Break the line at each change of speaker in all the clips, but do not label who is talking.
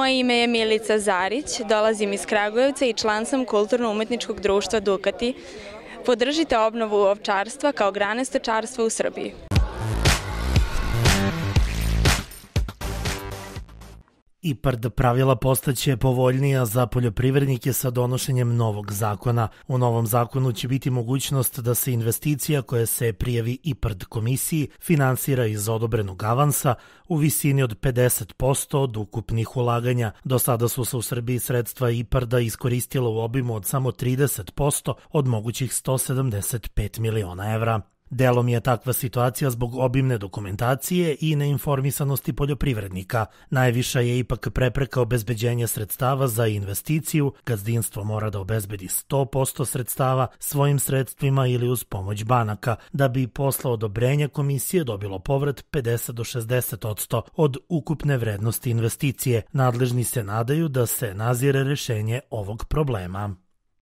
Moje ime je Milica Zarić, dolazim iz Kragujevca i član sam Kulturno-umetničkog društva Dukati. Podržite obnovu ovčarstva kao grane stočarstva u Srbiji.
IPARD pravila postaće povoljnija za poljoprivrednike sa donošenjem novog zakona. U novom zakonu će biti mogućnost da se investicija koja se prijavi IPARD komisiji finansira iz odobrenog avansa u visini od 50% od ukupnih ulaganja. Do sada su se u Srbiji sredstva IPARD-a iskoristila u obimu od samo 30% od mogućih 175 miliona evra. Delom je takva situacija zbog obimne dokumentacije i neinformisanosti poljoprivrednika. Najviša je ipak prepreka obezbeđenja sredstava za investiciju. Gazdinstvo mora da obezbedi 100% sredstava svojim sredstvima ili uz pomoć banaka, da bi posle odobrenja komisije dobilo povrat 50 do 60% od ukupne vrednosti investicije. Nadležni se nadaju da se nazire rešenje ovog problema.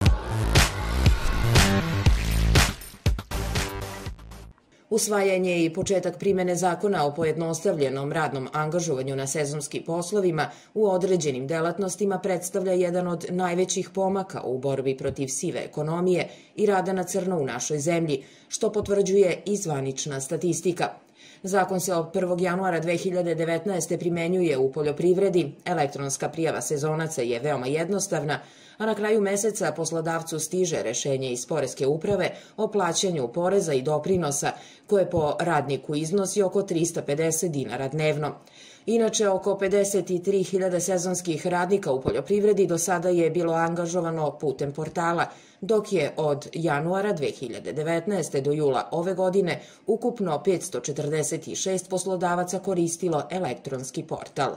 Usvajanje i početak primene zakona o pojednostavljenom radnom angažovanju na sezonskim poslovima u određenim delatnostima predstavlja jedan od najvećih pomaka u borbi protiv sive ekonomije i rada na crno u našoj zemlji, što potvrđuje i zvanična statistika. Zakon se od 1. januara 2019. primenjuje u poljoprivredi, elektronska prijava sezonaca je veoma jednostavna, a na kraju meseca poslodavcu stiže rešenje iz Poreske uprave o plaćanju poreza i doprinosa, koje po radniku iznosi oko 350 dinara dnevno. Inače, oko 53.000 sezonskih radnika u poljoprivredi do sada je bilo angažovano putem portala, dok je od januara 2019. do jula ove godine ukupno 546 poslodavaca koristilo elektronski portal.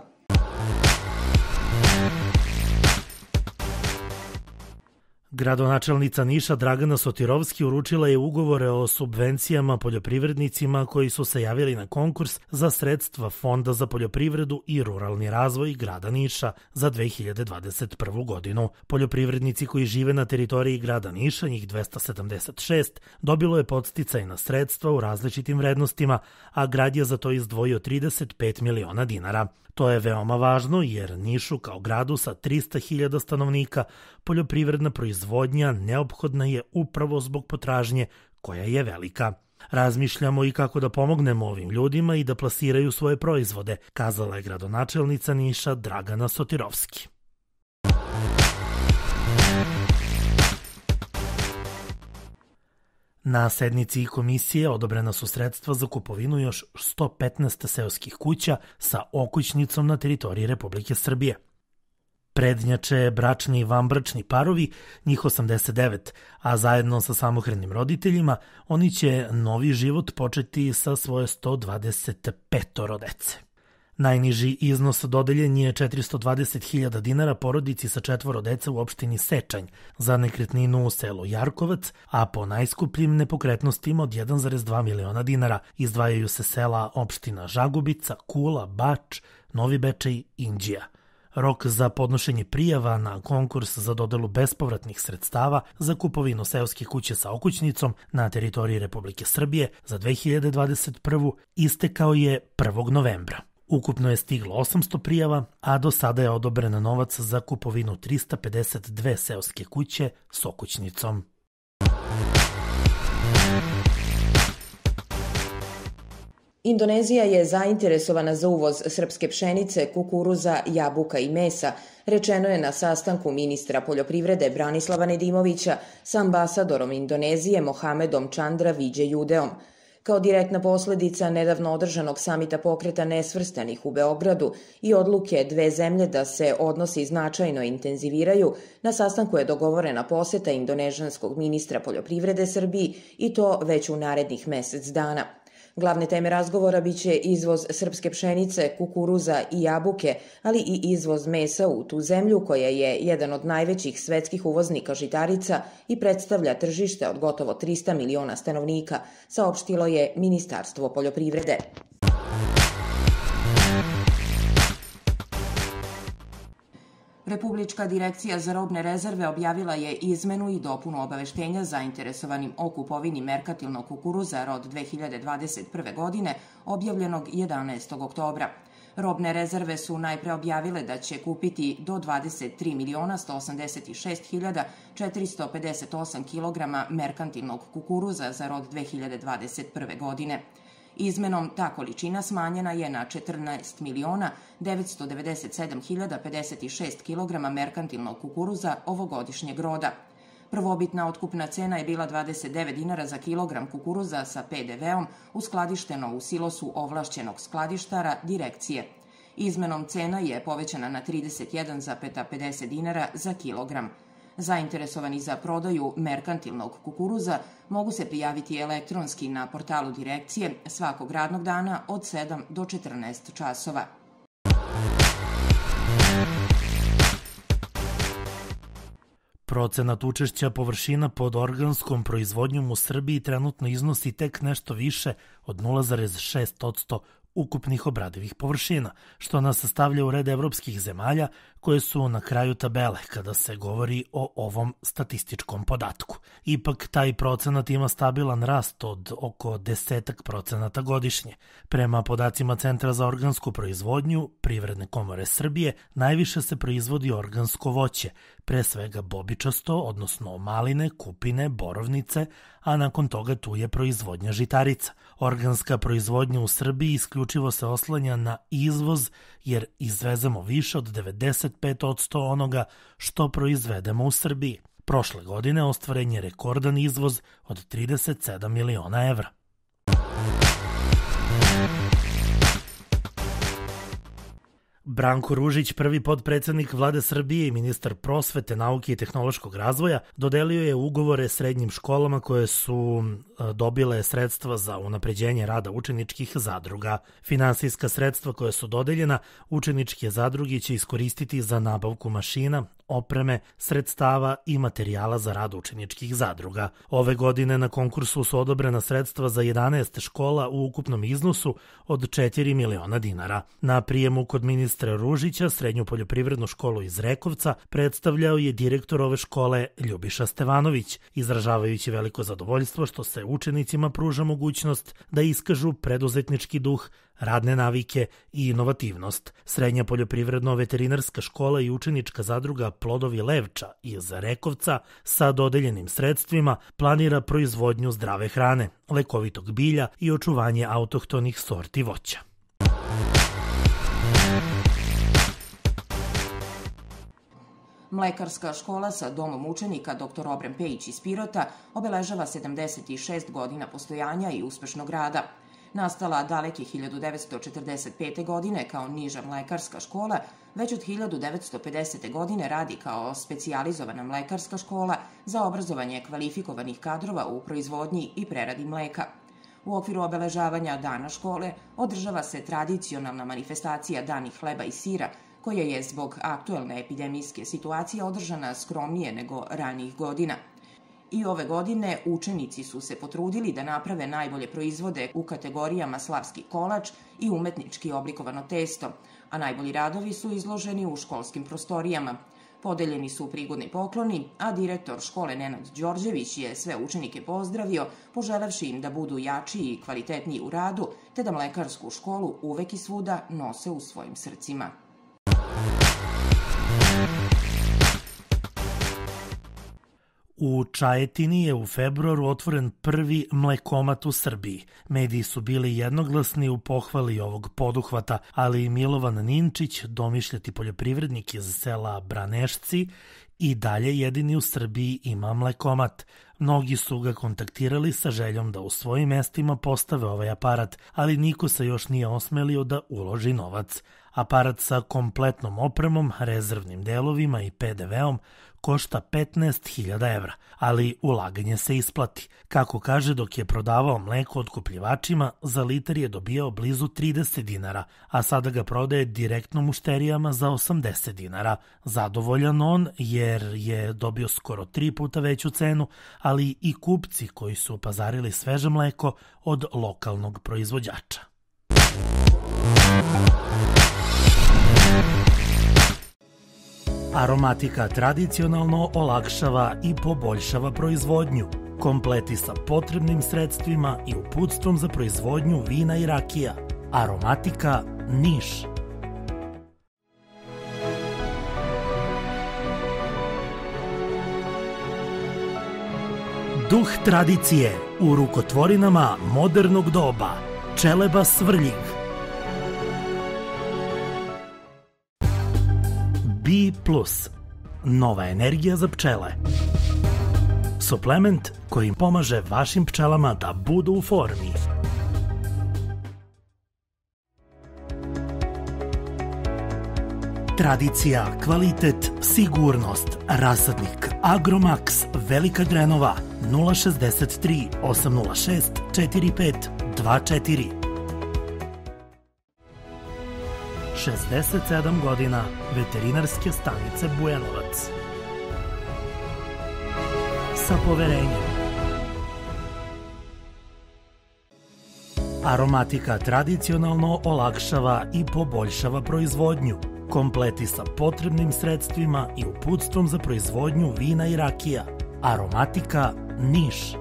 Gradonačelnica Niša Dragana Sotirovski uručila je ugovore o subvencijama poljoprivrednicima koji su se javili na konkurs za sredstva Fonda za poljoprivredu i ruralni razvoj grada Niša za 2021. godinu. Poljoprivrednici koji žive na teritoriji grada Niša, njih 276, dobilo je podsticajna sredstva u različitim vrednostima, a grad je za to izdvojio 35 miliona dinara. To je veoma važno jer Nišu kao gradu sa 300.000 stanovnika poljoprivredna proizvodnja neophodna je upravo zbog potražnje koja je velika. Razmišljamo i kako da pomognemo ovim ljudima i da plasiraju svoje proizvode, kazala je gradonačelnica Niša Dragana Sotirovski. Na sednici komisije odobrena su sredstva za kupovinu još 115 seoskih kuća sa okućnicom na teritoriji Republike Srbije. Prednjače bračni i vanbračni parovi, njih 89, a zajedno sa samohranim roditeljima oni će novi život početi sa svoje 125 dece. Najniži iznos dodeljen je 420.000 dinara porodici sa 4 dece u opštini Sečanj za nekretninu u selu Jarkovac, a po najskupljim nepokretnostima od 1,2 miliona dinara izdvajaju se sela opština Žagubica, Kula, Bač, Novi Bečej i Inđija. Rok za podnošenje prijava na konkurs za dodelu bespovratnih sredstava za kupovinu seoskih kuće sa okućnicom na teritoriji Republike Srbije za 2021. istekao je 1. novembra. Ukupno je stiglo 800 prijava, a do sada je odobren novac za kupovinu 352 seoske kuće s okućnicom.
Indonezija je zainteresovana za uvoz srpske pšenice, kukuruza, jabuka i mesa, rečeno je na sastanku ministra poljoprivrede Branislava Nedimovića sa ambasadorom Indonezije Mohamedom Chandra Viđejudeom. Kao direktna posledica nedavno održanog samita pokreta nesvrstanih u Beogradu i odluke dve zemlje da se odnosi značajno intenziviraju, na sastanku je dogovorena poseta indonežanskog ministra poljoprivrede Srbiji i to već u narednih mesec dana. Glavne teme razgovora biće izvoz srpske pšenice, kukuruza i jabuke, ali i izvoz mesa u tu zemlju koja je jedan od najvećih svetskih uvoznika žitarica i predstavlja tržište od gotovo 300 miliona stanovnika, saopštilo je Ministarstvo poljoprivrede. Republička direkcija za robne rezerve objavila je izmenu i dopunu obaveštenja zainteresovanim o kupovini merkantilnog kukuruza rod 2021. godine, objavljenog 11. oktobra. Robne rezerve su najpre objavile da će kupiti do 23.186.458 kg merkantilnog kukuruza za rod 2021. godine. Izmenom ta količina smanjena je na 14.997.056 kg merkantilnog kukuruza ovogodišnjeg roda. Prvobitna otkupna cena je bila 29 dinara za kilogram kukuruza sa PDV-om uskladišteno u silosu ovlašćenog skladištara Direkcije. Izmenom cena je povećana na 31,50 dinara za kilogram. Zainteresovani za prodaju merkantilnog kukuruza mogu se prijaviti elektronski na portalu Direkcije svakog radnog dana od 7 do 14 časova.
Procenat učešća površina pod organskom proizvodnjom u Srbiji trenutno iznosi tek nešto više od 0,6% ukupnih obradivih površina, što nas stavlja u red evropskih zemalja koje su na kraju tabele kada se govori o ovom statističkom podatku. Ipak taj procenat ima stabilan rast od oko 10% godišnje. Prema podacima Centra za organsku proizvodnju Privredne komore Srbije, najviše se proizvodi organsko voće, pre svega bobičasto, odnosno maline, kupine, borovnice, a nakon toga tu je proizvodnja žitarica. Organska proizvodnja u Srbiji isključivo se oslanja na izvoz jer izvezemo više od 95% onoga što proizvedemo u Srbiji. Prošle godine ostvaren je rekordan izvoz od 37 miliona evra. Branko Ružić, prvi potpredsednik Vlade Srbije i ministar prosvete, nauke i tehnološkog razvoja, dodelio je ugovore srednjim školama koje su dobile sredstva za unapređenje rada učeničkih zadruga. Finansijska sredstva koja su dodeljena učeničke zadruge će iskoristiti za nabavku mašina, opreme, sredstava i materijala za rad učeničkih zadruga. Ove godine na konkursu su odobrena sredstva za 11 škola u ukupnom iznosu od 4 miliona dinara. Na prijemu kod ministra Ružića Srednju poljoprivrednu školu iz Rekovca predstavljao je direktor ove škole Ljubiša Stevanović, izražavajući veliko zadovoljstvo što se učenicima pruža mogućnost da iskažu preduzetnički duh, radne navike i inovativnost. Srednja poljoprivredno-veterinarska škola i učenička zadruga Plodovi Levča iz Rekovca sa dodeljenim sredstvima planira proizvodnju zdrave hrane, lekovitog bilja i očuvanje autohtonih sorti voća.
Mlekarska škola sa domom učenika dr. Obren Pejić iz Pirota obeležava 76 godina postojanja i uspešnog rada. Nastala daleke 1945. godine kao niža mlekarska škola, već od 1950. godine radi kao specijalizovana mlekarska škola za obrazovanje kvalifikovanih kadrova u proizvodnji i preradi mleka. U okviru obeležavanja Dana škole održava se tradicionalna manifestacija Dani hleba i sira, koja je zbog aktuelne epidemijske situacije održana skromnije nego ranijih godina. I ove godine učenici su se potrudili da naprave najbolje proizvode u kategorijama slavski kolač i umetnički oblikovano testo, a najbolji radovi su izloženi u školskim prostorijama. Podeljeni su prigodni pokloni, a direktor škole Nenad Đorđević je sve učenike pozdravio, poželevši im da budu jači i kvalitetniji u radu, te da mlekarsku školu uvek i svuda nose u svojim srcima.
U Čajetini je u februaru otvoren prvi mlekomat u Srbiji. Mediji su bili jednoglasni u pohvali ovog poduhvata, ali i Milovan Ninčić, domišljati poljoprivrednik iz sela Branešci, i dalje jedini u Srbiji ima mlekomat. Mnogi su ga kontaktirali sa željom da u svojim mestima postave ovaj aparat, ali niko se još nije osmelio da uloži novac. Aparat sa kompletnom opremom, rezervnim delovima i PDV-om košta 15.000 evra, ali ulaganje se isplati. Kako kaže, dok je prodavao mleko otkupljivačima, za litar je dobijao blizu 30 dinara, a sada ga prodaje direktno mušterijama za 80 dinara. Zadovoljan on jer je dobio skoro 3 puta veću cenu, ali i kupci koji su pazarili sveže mleko od lokalnog proizvođača. Aromatika tradicionalno olakšava i poboljšava proizvodnju. Kompleti sa potrebnim sredstvima i uputstvom za proizvodnju vina i rakija. Aromatika Niš. Duh tradicije u rukotvorinama modernog doba. Čeleba Svrljig. B+. Nova energija za pčele. Suplement koji im pomaže vašim pčelama da budu u formi. Tradicija, kvalitet, sigurnost. Rasadnik Agromax Velika Drenova 063 806 4524. 67 godina Veterinarske stanice Bujanovac. Sa poverenjem. Aromatika tradicionalno olakšava i poboljšava proizvodnju. Kompleti sa potrebnim sredstvima i uputstvom za proizvodnju vina i rakija. Aromatika Niš.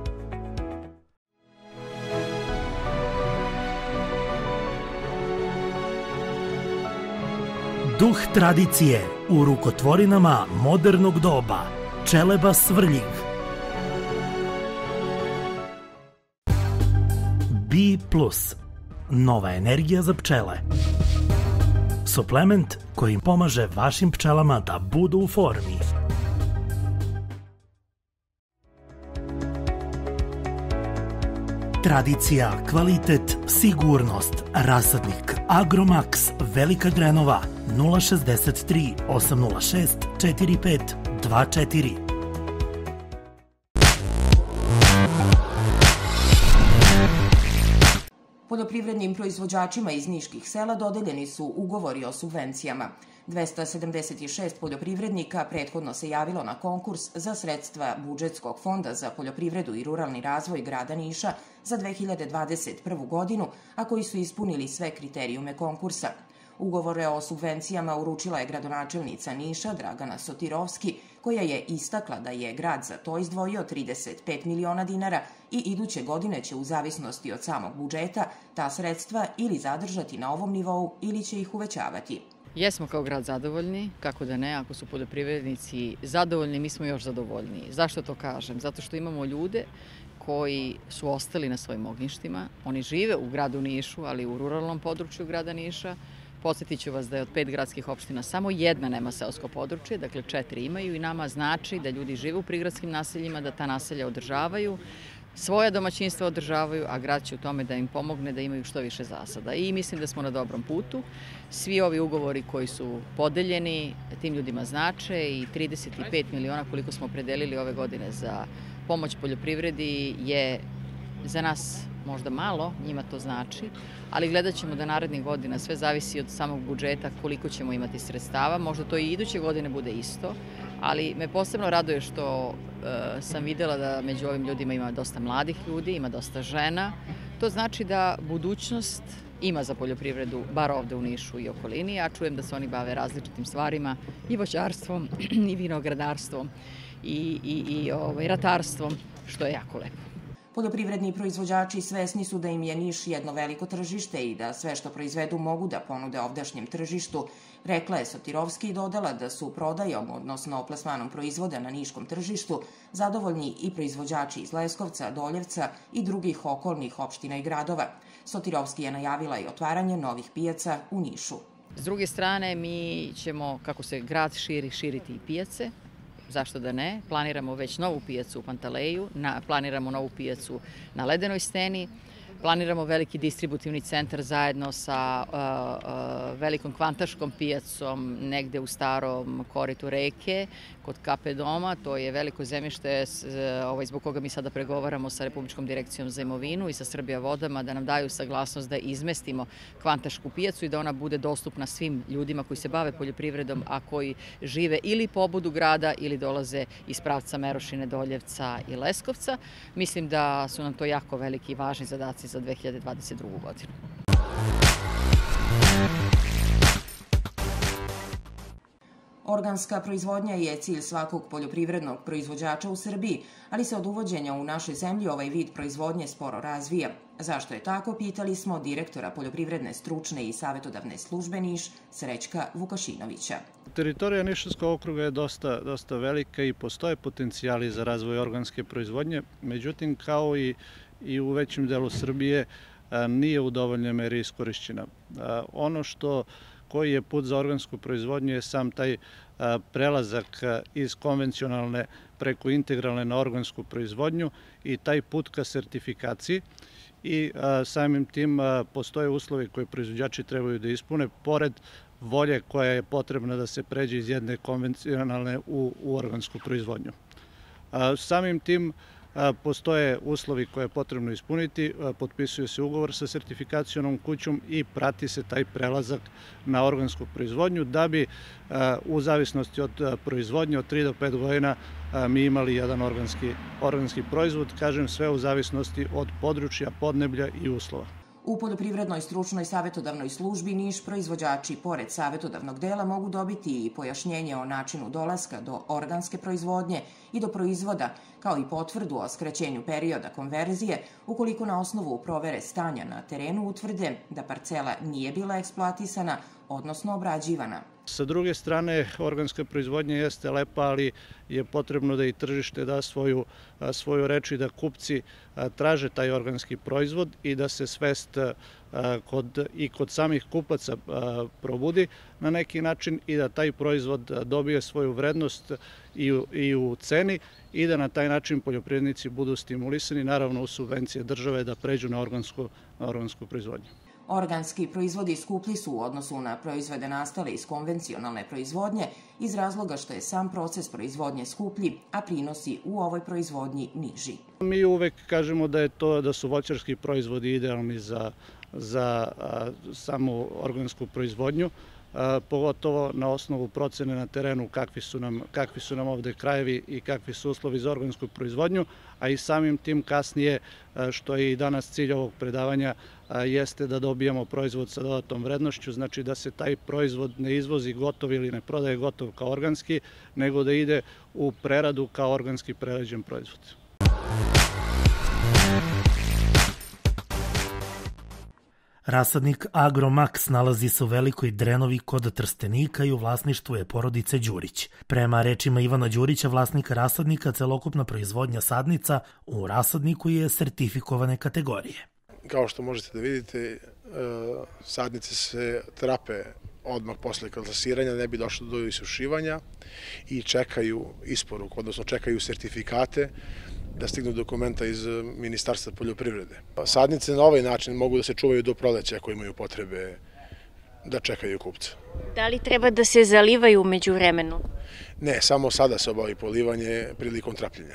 Duh tradicije u rukotvorinama modernog doba. Čeleba Svrljig. B+. Nova energija za pčele. Suplement koji im pomaže vašim pčelama da budu u formi. Tradicija, kvalitet, sigurnost. Rasadnik Agromax Velika Drenova 063 806 4524.
Poljoprivrednim proizvođačima iz niških sela dodeljeni su ugovori o subvencijama. 276 poljoprivrednika prethodno se javilo na konkurs za sredstva Budžetskog fonda za poljoprivredu i ruralni razvoj grada Niša za 2021. godinu, a koji su ispunili sve kriterijume konkursa. Ugovore o subvencijama uručila je gradonačelnica Niša Dragana Sotirovski, koja je istakla da je grad za to izdvojio 35 miliona dinara i iduće godine će u zavisnosti od samog budžeta ta sredstva ili zadržati na ovom nivou ili će ih uvećavati.
Jesmo kao grad zadovoljni, kako da ne, ako su poljoprivrednici zadovoljni, mi smo još zadovoljniji. Zašto to kažem? Zato što imamo ljude koji su ostali na svojim ognjištima. Oni žive u gradu Nišu, ali u ruralnom području grada Niša. Podsjetit ću vas da je od 5 gradskih opština samo jedna nema seosko područje, dakle 4 imaju i nama znači da ljudi žive u prigradskim naseljima, da ta naselja održavaju, svoja domaćinstva održavaju, a grad će u tome da im pomogne da imaju što više zasada. I mislim da smo na dobrom putu. Svi ovi ugovori koji su podeljeni tim ljudima znače i 35 miliona koliko smo opredelili ove godine za pomoć poljoprivredi je za nas možda malo, njima to znači, ali gledat ćemo da narednih godina sve zavisi od samog budžeta koliko ćemo imati sredstava. Možda to i iduće godine bude isto, ali me posebno raduje što sam videla da među ovim ljudima ima dosta mladih ljudi, ima dosta žena. To znači da budućnost ima za poljoprivredu, bar ovde u Nišu i okolini. Ja čujem da se oni bave različitim stvarima, i voćarstvom, i vinogradarstvom, i ratarstvom, što je jako lepo.
Poljoprivredni proizvođači svesni su da im je Niš jedno veliko tržište i da sve što proizvedu mogu da ponude ovdašnjem tržištu. Rekla je Sotirovski i dodala da su prodajom, odnosno plasmanom proizvoda na niškom tržištu, zadovoljni i proizvođači iz Leskovca, Doljevca i drugih okolnih opština i gradova. Sotirovski je najavila i otvaranje novih pijaca u Nišu.
S druge strane, mi ćemo, kako se grad širi, širiti i pijace. Zašto da ne? Planiramo već novu pijacu u Pantaleju, planiramo novu pijacu na Ledenoj steni, planiramo veliki distributivni centar zajedno sa velikom kvantaškom pijacom negde u starom koritu reke, kod Kape doma. To je veliko zemljište zbog koga mi sada pregovaramo sa Republičkom direkcijom za imovinu i sa Srbija vodama da nam daju saglasnost da izmestimo kvantašku pijacu i da ona bude dostupna svim ljudima koji se bave poljoprivredom, a koji žive ili po obodu grada ili dolaze iz pravca Merošine, Doljevca i Leskovca. Mislim da su nam to jako veliki i važni zadaci za 2022. godinu.
Organska proizvodnja je cilj svakog poljoprivrednog proizvođača u Srbiji, ali se od uvođenja u našoj zemlji ovaj vid proizvodnje sporo razvija. Zašto je tako, pitali smo direktora Poljoprivredne stručne i savetodavne službe Niš, Srećka Vukašinovića.
Teritorija Nišavskog okruga je dosta velika i postoje potencijali za razvoj organske proizvodnje, međutim kao i u većem delu Srbije nije u dovoljnoj meri iskorišćena. Ono koji je put za organsku proizvodnju je sam taj prelazak iz konvencionalne preko integralne na organsku proizvodnju i taj put ka sertifikaciji i samim tim postoje uslovi koje proizvođači trebaju da ispune pored volje koja je potrebna da se pređe iz jedne konvencionalne u organsku proizvodnju. Samim tim postoje uslovi koje je potrebno ispuniti, potpisuje se ugovor sa sertifikacionom kućom i prati se taj prelazak na organsku proizvodnju da bi u zavisnosti od proizvodnje od 3 do 5 godina mi imali jedan organski proizvod, kažem sve u zavisnosti od područja, podneblja i uslova.
U Poljoprivrednoj stručnoj savjetodavnoj službi Niš proizvođači pored savjetodavnog dela mogu dobiti i pojašnjenje o načinu dolaska do organske proizvodnje i do proizvoda, kao i potvrdu o skraćenju perioda konverzije ukoliko na osnovu provere stanja na terenu utvrde da parcela nije bila eksploatisana, odnosno obrađivana.
Sa druge strane, organska proizvodnja jeste lepa, ali je potrebno da i tržište da svoju reč i da kupci traže taj organski proizvod i da se svest kod samih kupaca probudi na neki način i da taj proizvod dobije svoju vrednost i u ceni i da na taj način poljoprivrednici budu stimulisani, naravno uz subvencije države da pređu na organsku proizvodnju.
Organski proizvodi skuplji su u odnosu na proizvode nastale iz konvencionalne proizvodnje iz razloga što je sam proces proizvodnje skuplji, a prinosi u ovoj proizvodnji niži.
Mi uvek kažemo da su voćarski proizvodi idealni za samu organsku proizvodnju, pogotovo na osnovu procene na terenu kakvi su nam ovde krajevi i kakvi su uslovi za organsku proizvodnju, a i samim tim kasnije, što je i danas cilj ovog predavanja, jeste da dobijamo proizvod sa dodatnom vrednošću, znači da se taj proizvod ne izvozi gotov ili ne prodaje gotov kao organski, nego da ide u preradu kao organski prerađen proizvod.
Rasadnik Agromax nalazi se u Velikoj Drenovi kod Trstenika i u vlasništvu je porodice Đurić. Prema rečima Ivana Đurića, vlasnika rasadnika, celokupna proizvodnja sadnica u rasadniku je sertifikovane kategorije.
Kao što možete da vidite, sadnice se trape odmah posle klasiranja, ne bi došlo do isušivanja i čekaju isporuku, odnosno čekaju sertifikate da stignu dokumenta iz Ministarstva poljoprivrede. Sadnice na ovaj način mogu da se čuvaju do proleća ako imaju potrebe da čekaju kupca.
Da li treba da se zalivaju umeđu vremenu?
Ne, samo sada se obavi polivanje prilikom trapljenja.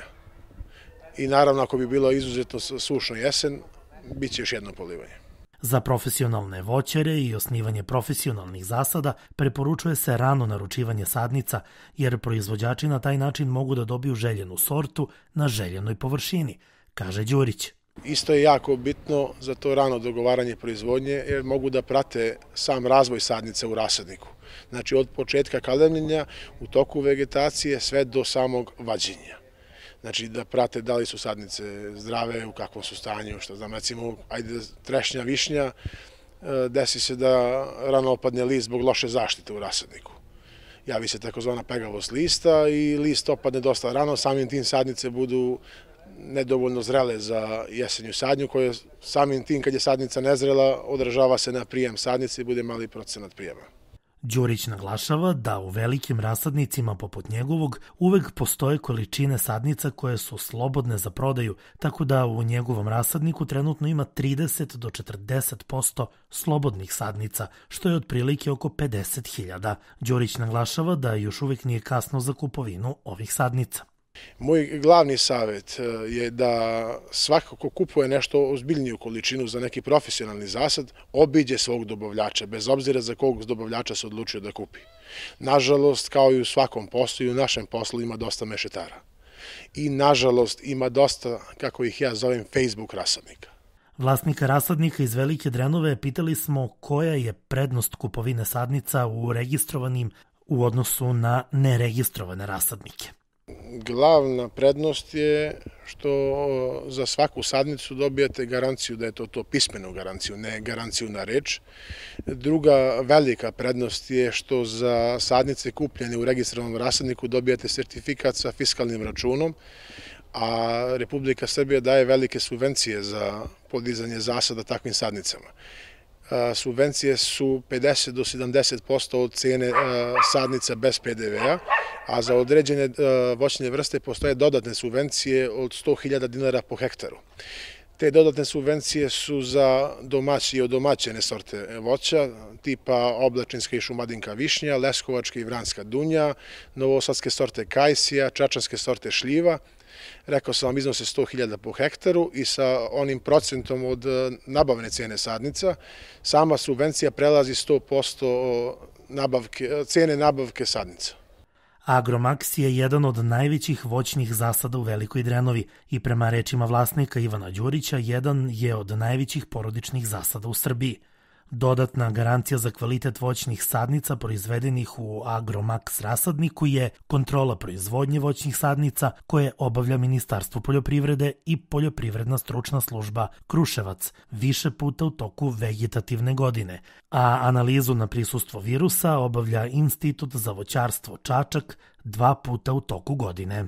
I naravno ako bi bilo izuzetno sušna jesen, bit će još jedno polivanje.
Za profesionalne voćare i osnivanje profesionalnih zasada preporučuje se rano naručivanje sadnica, jer proizvođači na taj način mogu da dobiju željenu sortu na željenoj površini, kaže Đurić.
Isto je jako bitno za to rano dogovaranje proizvodnje, jer mogu da prate sam razvoj sadnice u rasadniku. Znači od početka kalemljenja, u toku vegetacije, sve do samog vađenja. Znači da prate da li su sadnice zdrave, u kakvom su stanju, što znam, recimo, ajde trešnja, višnja, desi se da rano opadne list zbog loše zaštite u rasadniku. Javi se takozvana pegavost lista i list opadne dosta rano, samim tim sadnice budu nedovoljno zrele za jesenju sadnju, koja samim tim kad je sadnica nezrela odražava se na prijem sadnice i bude mali procenat prijema.
Đurić naglašava da u velikim rasadnicima poput njegovog uvek postoje količine sadnica koje su slobodne za prodaju, tako da u njegovom rasadniku trenutno ima 30 do 40% slobodnih sadnica, što je otprilike oko 50.000. Đurić naglašava da još uvek nije kasno za kupovinu ovih sadnica.
Moj glavni savjet je da svako ko kupuje nešto ozbiljniju količinu za neki profesionalni zasad, obiđe svog dobavljača, bez obzira za kog dobavljača se odlučio da kupi. Nažalost, kao i u svakom poslu, i u našem poslu ima dosta mešetara. I nažalost ima dosta, kako ih ja zovem, Facebook rasadnika.
Vlasnika rasadnika iz Velike Drenove pitali smo koja je prednost kupovine sadnica u registrovanim u odnosu na neregistrovane rasadnike.
Glavna prednost je što za svaku sadnicu dobijate garanciju da je to pismenu garanciju, ne garanciju na reč. Druga velika prednost je što za sadnice kupljene u registrovanom rasadniku dobijate sertifikat sa fiskalnim računom, a Republika Srbija daje velike subvencije za podizanje zasada takvim sadnicama. Subvencije su 50 do 70% od cene sadnica bez PDV-a, a za određene voćne vrste postoje dodatne subvencije od 100.000 dinara po hektaru. Te dodatne subvencije su za domaće i odomaćene sorte voća, tipa oblačinska i šumadinka višnja, leskovačka i vranjska dunja, novosadske sorte kajsija, čačanske sorte šljiva. Rekao sam vam, iznose 100.000 po hektaru i sa onim procentom od nabavne cene sadnica, sama subvencija prelazi 100% cene nabavke sadnica.
Agromax je jedan od najvećih voćnih zasada u Velikoj Drenovi i prema rečima vlasnika Ivana Đurića jedan je od najvećih porodičnih zasada u Srbiji. Dodatna garancija za kvalitet voćnih sadnica proizvedenih u Agromax rasadniku je kontrola proizvodnje voćnih sadnica koje obavlja Ministarstvo poljoprivrede i Poljoprivredna stručna služba Kruševac više puta u toku vegetativne godine, a analizu na prisustvo virusa obavlja Institut za voćarstvo Čačak 2 puta u toku godine.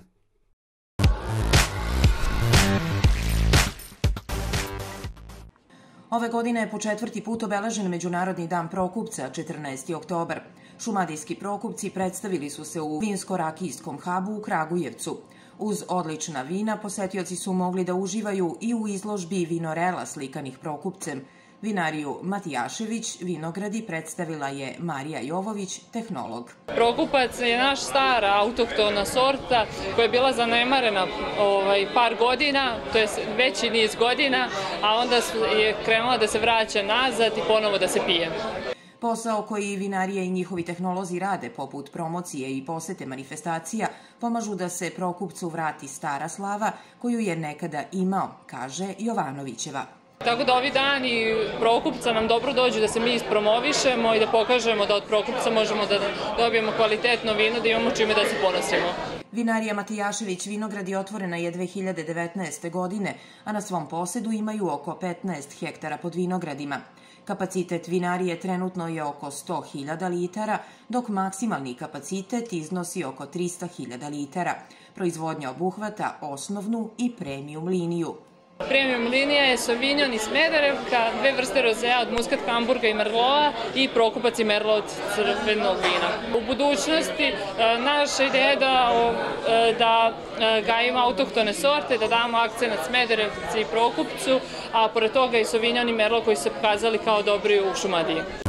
Ove godine je po 4. put obeležen Međunarodni dan prokupca, 14. oktobar. Šumadijski prokupci predstavili su se u vinsko-rakijskom hubu u Kragujevcu. Uz odlična vina posetioci su mogli da uživaju i u izložbi vinorela slikanih prokupcem. Vinariju Matijašević vinogradi predstavila je Marija Jovović, tehnolog.
Prokupac je naš stara autohtona sorta koja je bila zanemarena par godina, to je veći niz godina, a onda je krenula da se vraća nazad i ponovo da se pije.
Posao koji vinarije i njihovi tehnolozi rade, poput promocije i posete manifestacija, pomažu da se prokupcu vrati stara slava koju je nekada imao, kaže Jovanovićeva.
Tako da ovi dani prokupca nam dobro dođu da se mi ispromovišemo i da pokažemo da od prokupca možemo da dobijemo kvalitetno vino, da imamo čime da se ponosimo.
Vinarija Matijašević vinogradi otvorena je 2019. godine, a na svom posedu imaju oko 15 hektara pod vinogradima. Kapacitet vinarije trenutno je oko 100.000 litara, dok maksimalni kapacitet iznosi oko 300.000 litara. Proizvodnja obuhvata osnovnu i premium liniju.
Premium linija je Sauvignon i Smederevka, 2 vrste rozea od Muscat Hamburga i Merloa i Prokupac i Merlot od crvenog vina. U budućnosti naša ideja je da gajimo autohtone sorte, da damo akcenat Smederevci i Prokupcu, a pored toga i Sauvignon i Merlot koji se pokazali kao dobri u Šumadiji.